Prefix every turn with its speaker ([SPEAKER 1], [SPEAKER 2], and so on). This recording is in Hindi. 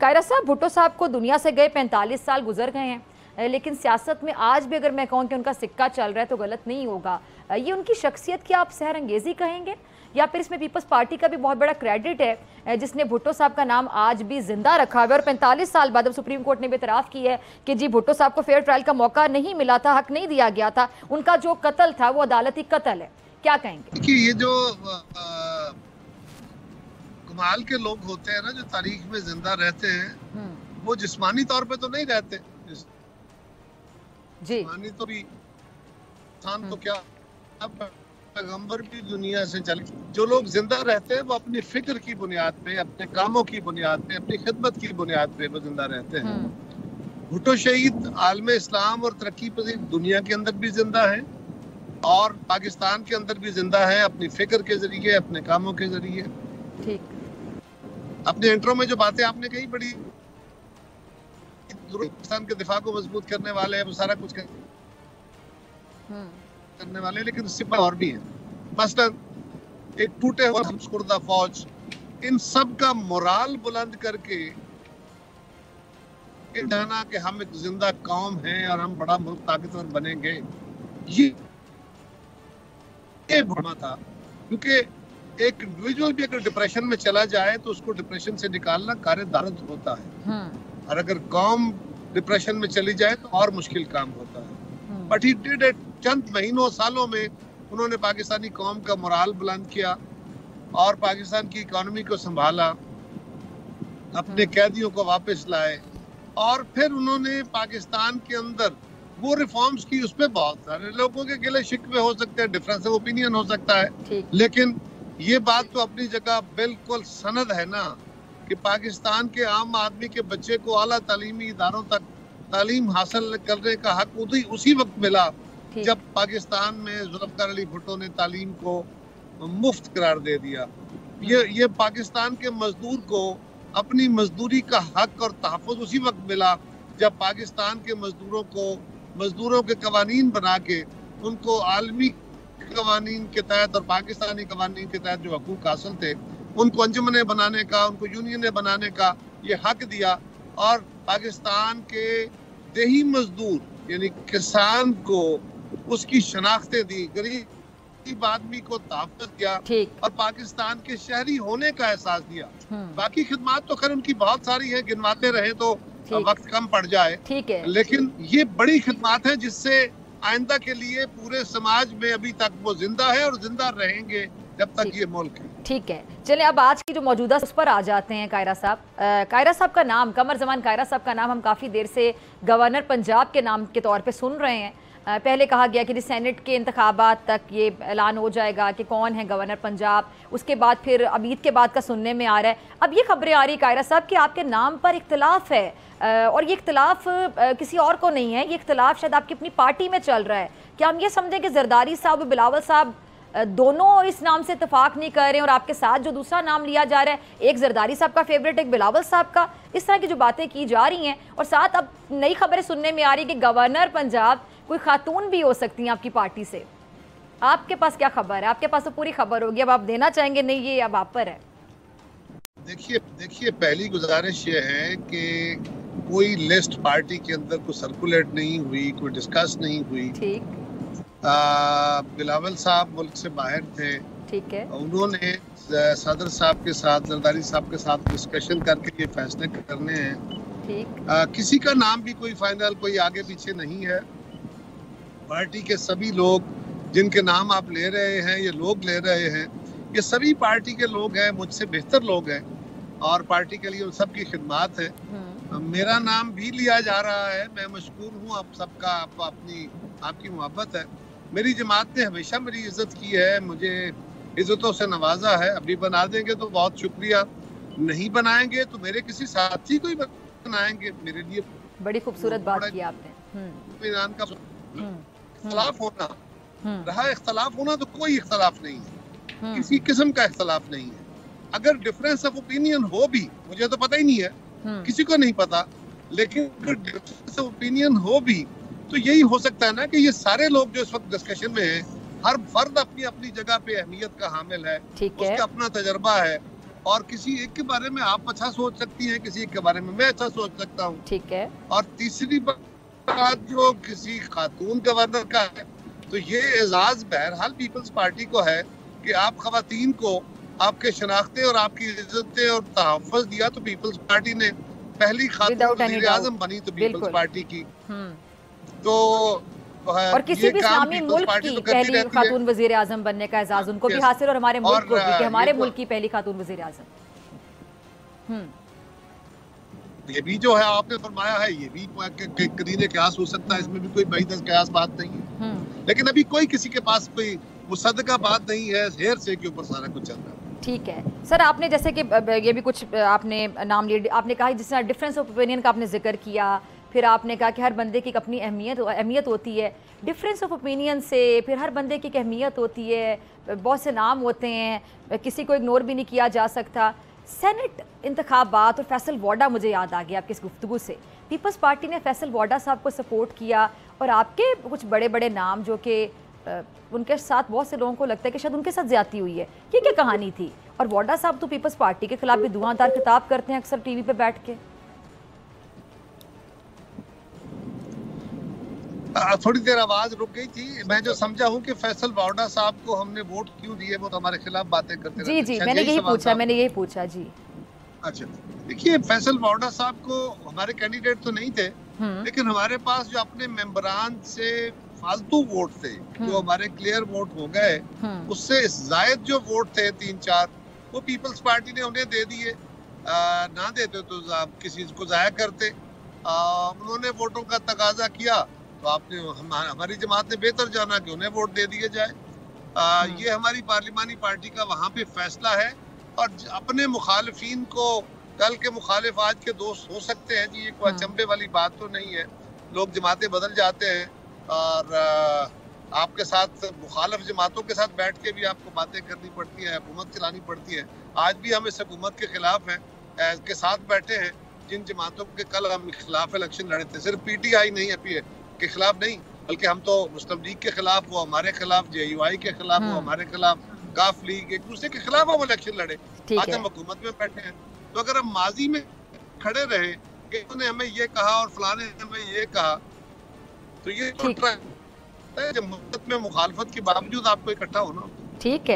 [SPEAKER 1] कायरा साहब, भुट्टो साहब को दुनिया से गए 45 साल गुजर गए हैं, लेकिन सियासत में आज भी अगर मैं कहूँ कि उनका सिक्का चल रहा है तो गलत नहीं होगा। ये उनकी शख्सियत की आप सहरंगेजी कहेंगे या फिर इसमें पीपल्स पार्टी का भी बहुत बड़ा क्रेडिट है जिसने भुट्टो साहब का नाम आज भी जिंदा रखा हुआ है? और 45 साल बाद अब सुप्रीम कोर्ट ने भी इतराफ़ की है कि जी भुट्टो साहब को फेयर ट्रायल का मौका नहीं मिला था, हक नहीं दिया गया था, उनका जो कत्ल था वो अदालती कत्ल है। क्या कहेंगे?
[SPEAKER 2] देखिए, ये जो कमाल के लोग होते हैं ना, जो तारीख में जिंदा रहते हैं, वो जिस्मानी तौर पे तो नहीं रहते जी। जिस्मानी तो भी इंसान तो क्या, पैगंबर भी दुनिया से चले। जो लोग जिंदा रहते हैं वो अपनी फिक्र की बुनियाद पे, अपने कामों की बुनियाद पे, अपनी खिदमत की बुनियाद पे वो जिंदा रहते हैं। भुट्टो शहीद आलम इस्लाम और तरक्की पजीर दुनिया के अंदर भी जिंदा है और पाकिस्तान के अंदर भी जिंदा है, अपनी फिक्र के जरिए, अपने कामों के जरिए।
[SPEAKER 1] ठीक।
[SPEAKER 2] अपने इंट्रो में जो बातें आपने कही बड़ी पाकिस्तान के दिफा को मजबूत करने वाले हैं, वो सारा कुछ करने वाले, लेकिन उससे और भी है। मसलन एक टूटे हुए हमसुरदा फौज, इन सब का मोराल बुलंद करके कहना कि हम एक जिंदा कौम हैं और हम बड़ा मुल्क ताकतवर बनेंगे, ये भ्रम था। क्योंकि एक इंडिविजुअल भी अगर डिप्रेशन में चला जाए तो उसको डिप्रेशन से निकालना कार्य दारद होता है, और अगर कौम डिप्रेशन में चली जाए तो और मुश्किल काम होता है। But he did it. चंद महीनों सालों में उन्होंने पाकिस्तानी कौम का मोराल बुलंद किया और पाकिस्तान की इकोनॉमी को संभाला, अपने कैदियों को वापस लाए, और फिर उन्होंने पाकिस्तान के अंदर वो रिफॉर्म्स की। उस पर बहुत सारे लोगों के गिले शिकवे हो सकते हैं, डिफरेंस ऑफ ओपिनियन हो सकता है, लेकिन ये बात तो अपनी जगह बिल्कुल सनद है ना कि पाकिस्तान के आम आदमी के बच्चे को आला तालीमी इदारों तक तालीम हासिल करने का हक उसी वक्त मिला जब पाकिस्तान में जुल्फ़िकार अली भुट्टो ने तालीम को मुफ्त करार दे दिया। ये पाकिस्तान के मजदूर को अपनी मजदूरी का हक और तहफ़्फ़ुज़ उसी वक्त मिला जब पाकिस्तान के मजदूरों के कवानीन बना के उनको आलमी कवानीन के तहत और पाकिस्तानी कवानीन के तहत जो हकूक़ हासिल थे उनको अंजुमनें बनाने का, उनको यूनियनें बनाने का ये हक दिया, और पाकिस्तान के देही मजदूर यानी किसान को उसकी शनाख्तें दी, गरीब आदमी को तहफ़्फ़ुज़ दिया और पाकिस्तान के शहरी होने का एहसास दिया। बाकी खिदमात तो खैर उनकी बहुत सारी है, गिनवाते रहे तो वक्त कम पड़ जाए, लेकिन ये बड़ी खिदमात है जिससे आइंदा के लिए पूरे समाज में अभी तक वो जिंदा है और जिंदा रहेंगे जब तक ये मुल्क है।
[SPEAKER 1] ठीक है, चलिए अब आज की जो मौजूदा उस पर आ जाते हैं। कायरा साहब का नाम, कमर जमान कायरा साहब का नाम हम काफ़ी देर से गवर्नर पंजाब के नाम के तौर पे सुन रहे हैं। पहले कहा गया कि सेनेट के इंतखाबात तक ये ऐलान हो जाएगा कि कौन है गवर्नर पंजाब, उसके बाद फिर अब ईद के बाद का सुनने में आ रहा है। अब ये खबरें आ रही कायरा साहब कि आपके नाम पर इख्तिलाफ है, और ये इख्तिलाफ किसी और को नहीं है, ये इख्तिलाफ शायद आपकी अपनी पार्टी में चल रहा है। क्या हम ये समझें कि जरदारी साहब और बिलावल साहब दोनों इस नाम से इत्तेफाक नहीं कर रहे हैं और आपके साथ जो दूसरा नाम लिया जा रहा है, एक जरदारी साहब का फेवरेट, एक बिलावल साहब का, इस तरह की जो बातें की जा रही हैं, और साथ अब नई खबरें सुनने में आ रही है कि गवर्नर पंजाब कोई खातून भी हो सकती हैं आपकी पार्टी से। आपके पास क्या खबर है? आपके पास तो पूरी खबर होगी, अब आप देना चाहेंगे? नहीं, ये अब आप पर है।
[SPEAKER 2] देखिए, पहली गुजारिश ये है कि कोई लिस्ट पार्टी के अंदर कोई सर्कुलेट नहीं हुई, कोई डिस्कस नहीं हुई।
[SPEAKER 1] ठीक।
[SPEAKER 2] बिलावल साहब मुल्क से बाहर थे,
[SPEAKER 1] ठीक है,
[SPEAKER 2] उन्होंने सदर साहब के साथ, जरदारी साहब के साथ डिस्कशन करके ये फैसले करने हैं।
[SPEAKER 1] ठीक।
[SPEAKER 2] किसी का नाम भी कोई फाइनल, कोई आगे पीछे नहीं है। पार्टी के सभी लोग जिनके नाम आप ले रहे हैं, ये लोग ले रहे हैं, ये सभी पार्टी के लोग हैं, मुझसे बेहतर लोग हैं, और पार्टी के लिए उन सब की खिदमत है। मेरा नाम भी लिया जा रहा है, मैं मशकूर हूँ आप सबका, आपकी मोहब्बत है। मेरी जमात ने हमेशा मेरी इज्जत की है, मुझे इज्जतों से नवाजा है। अभी बना देंगे तो बहुत शुक्रिया, नहीं बनाएंगे तो मेरे किसी साथी को ही बनाएंगे। मेरे लिए
[SPEAKER 1] बड़ी खूबसूरत बात की आपने।
[SPEAKER 2] इख्तलाफ होना रहा, इख्तलाफ होना तो कोई इख्तलाफ नहीं है, किसी किस्म का इख्तलाफ नहीं है। अगर डिफरेंस ऑफ ओपिनियन हो भी, मुझे तो पता ही नहीं है, किसी को नहीं पता, लेकिन अगर डिफरेंस ऑफ ओपिनियन हो भी तो यही हो सकता है ना कि ये सारे लोग जो इस वक्त डिस्कशन में हैं, हर फर्द अपनी अपनी जगह पे अहमियत का हामिल है, उसका अपना तजर्बा है, और किसी एक के बारे में आप अच्छा सोच सकती हैं, किसी एक के बारे में मैं अच्छा सोच सकता हूँ।
[SPEAKER 1] ठीक है।
[SPEAKER 2] और तीसरी बात जो किसी खातून गवर्नर का है, तो ये एजाज बहरहाल पीपल्स पार्टी को है कि आप खवातीन को आपके शनाख्ते और आपकी इज्जतें और तहफ़्फ़ुज़ दिया तो पीपल्स पार्टी ने, पहली खातून वज़ीर आज़म बनी तो पीपल्स पार्टी की। तो
[SPEAKER 1] और किसी भी इस्लामी मुल्क की पहली खातून वज़ीर आज़म बनने का एजाज़ उनको भी हासिल और हमारे मुल्क को भी, कि हमारे मुल्क की पहली खातून वज़ीर आज़म।
[SPEAKER 2] ये भी जो है आपने फरमाया है, ये भी करीने क़यास हो सकता है, इसमें भी कोई बहीदस क़यास बात नहीं है। लेकिन अभी कोई किसी के पास कोई मुसद्दका बात नहीं है, हेर से के ऊपर सारा कुछ चल रहा है।
[SPEAKER 1] ठीक है सर, आपने जैसे कि ये भी कुछ आपने नाम लिए, आपने कहा जिस तरह डिफरेंस ऑफ ओपिनियन का आपने जिक्र किया, फिर आपने कहा कि हर बंदे की अपनी अहमियत होती है, डिफरेंस ऑफ ओपिनियन से फिर हर बंदे की एक अहमियत होती है, बहुत से नाम होते हैं, किसी को इग्नोर भी नहीं किया जा सकता। सेनेट इंतखाबात और फैसल वाडा मुझे याद आ गया आपकी इस गुफ्तगू से, पीपल्स पार्टी ने फैसल वाडा साहब को सपोर्ट किया और आपके कुछ बड़े बड़े नाम जो कि उनके साथ बहुत से लोगों को लगता है कि शायद उनके साथ ज्यादती हुई है, ये क्या कहानी थी? और वाडा साहब तो पीपल्स पार्टी के खिलाफ भी धुआंधार खिताब करते हैं अक्सर टीवी पे बैठ के।
[SPEAKER 2] थोड़ी देर आवाज रुक गई थी, मैं जो समझा हूँ कि फैसल वाडा साहब को हमने वोट क्यों दिए, वो तो हमारे खिलाफ बातें करते
[SPEAKER 1] जी जी, मैंने यही पूछा जी।
[SPEAKER 2] अच्छा, देखिए फैसल वाडा साहब को हमारे कैंडिडेट तो नहीं थे, लेकिन हमारे पास जो अपने मेंबरान से फालतू वोट थे जो हमारे क्लियर वोट हो गए, उससे जायद जो वोट थे 3-4 वो पीपल्स पार्टी ने उन्हें दे दिए। ना देते तो किसी को जाया करते। उन्होंने वोटों का तकाजा किया तो आपने हमारी जमात ने बेहतर जाना कि उन्हें वोट दे दिए जाए। ये हमारी पार्लिमानी पार्टी का वहाँ पे फैसला है। और अपने मुखालिफिन को कल के मुखालिफ आज के दोस्त हो सकते हैं जी, ये कोई अचंभे वाली बात तो नहीं है। लोग जमातें बदल जाते हैं और आपके साथ मुखालिफ जमातों के साथ बैठ के भी आपको बातें करनी पड़ती है, हुकूमत चलानी पड़ती है। आज भी हम इस हुकूमत के खिलाफ हैं, के साथ बैठे हैं जिन जमातों के कल हम खिलाफ इलेक्शन लड़े थे। सिर्फ PTI नहीं है के खिलाफ नहीं, बल्कि हम तो मुस्लिम लीग के खिलाफ, वो हमारे खिलाफ, JUI के खिलाफ, वो हमारे खिलाफ, काफ लीग, एक दूसरे के खिलाफ हम इलेक्शन लड़े। आज हम हुकूमत में बैठे हैं। तो अगर हम माजी में खड़े रहे कि उन्होंने हमें ये कहा और फलाने ने हमें ये कहा, तो ये जब मुद्दत में मुखालफत के बावजूद आपको इकट्ठा होना।
[SPEAKER 1] ठीक है।